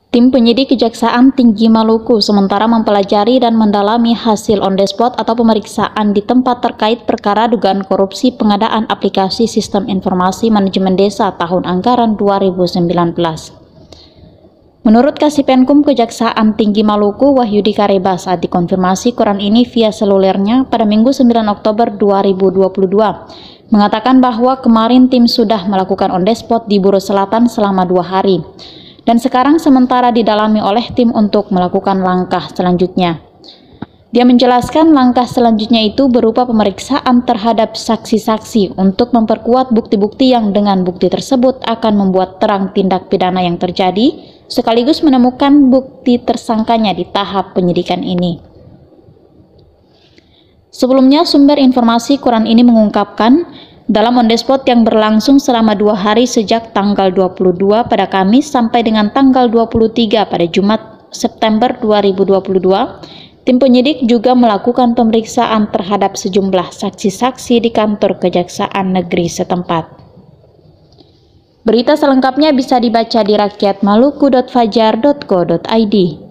Tim penyidik Kejaksaan Tinggi Maluku sementara mempelajari dan mendalami hasil on the spot atau pemeriksaan di tempat terkait perkara dugaan korupsi pengadaan aplikasi Sistem Informasi Manajemen Desa tahun anggaran 2019. Menurut Kasipenkum Kejaksaan Tinggi Maluku, Wahyudi Kareba saat dikonfirmasi koran ini via selulernya pada Minggu 9 Oktober 2022, mengatakan bahwa kemarin tim sudah melakukan on the spot di Buru Selatan selama 2 hari. Dan sekarang sementara didalami oleh tim untuk melakukan langkah selanjutnya. Dia menjelaskan langkah selanjutnya itu berupa pemeriksaan terhadap saksi-saksi untuk memperkuat bukti-bukti yang dengan bukti tersebut akan membuat terang tindak pidana yang terjadi, sekaligus menemukan bukti tersangkanya di tahap penyidikan ini. Sebelumnya, sumber informasi koran ini mengungkapkan, dalam on the spot yang berlangsung selama 2 hari sejak tanggal 22 pada Kamis sampai dengan tanggal 23 pada Jumat September 2022, tim penyidik juga melakukan pemeriksaan terhadap sejumlah saksi-saksi di kantor Kejaksaan Negeri setempat. Berita selengkapnya bisa dibaca di rakyatmaluku.fajar.co.id.